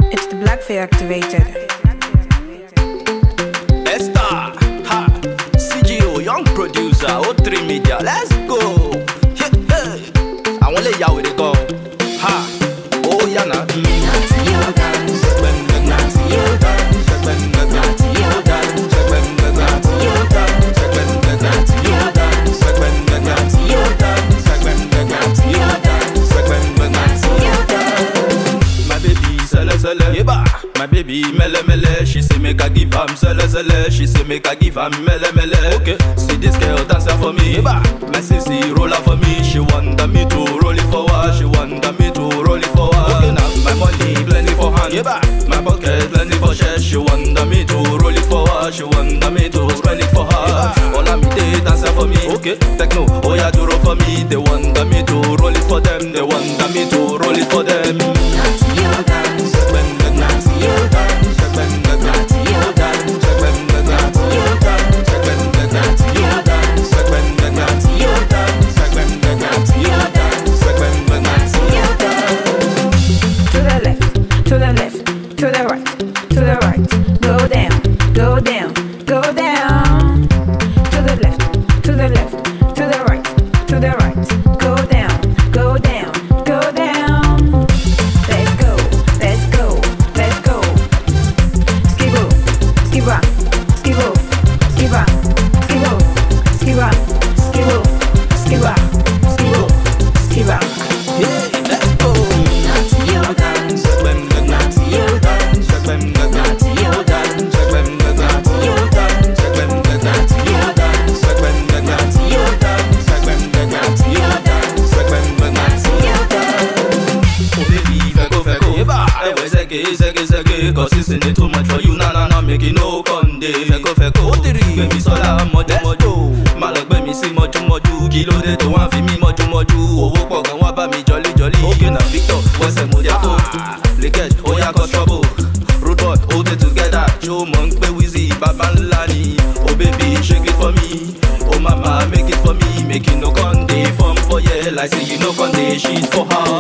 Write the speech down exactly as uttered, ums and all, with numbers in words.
It's the black fay activated. Esther, ha, C G O, young producer, O three Media, let's go. Hey, hey. I want to lay out with it go. Ha, oh yeah, nah. My baby mele mele, she say make I give am sele sele. She say make I give am mele mele. Okay, see this girl dancing for me. My sissy roll up for me. She want me to roll it forward. She want me to roll it forward. Okay now, my money plenty for hand. My pocket plenty for share. She want me to roll it forward. She want me to spend it for her. All of me they dancing for me. Okay, techno, oh yeah, to roll for me. They want me to roll it for them. They want me to roll it for them. Cause it's in it too much for you, na na na, make it no conde. Feko feko, otiri, baby sola, moju moju. Malak be mi si moju moju, kilo de to wan fi mi moju moju. Owo po gan wan ba mi jolly jolly. Okay na Victor, wese mo dia fo. Leakage, oh ya cause trouble. Road boy, hold it together. Show monk pe Wizzy, baba lani. Oh baby, shake it for me. Oh mama, make it for me. Make it no conde, form for yeah, like say you no conde, shit for her.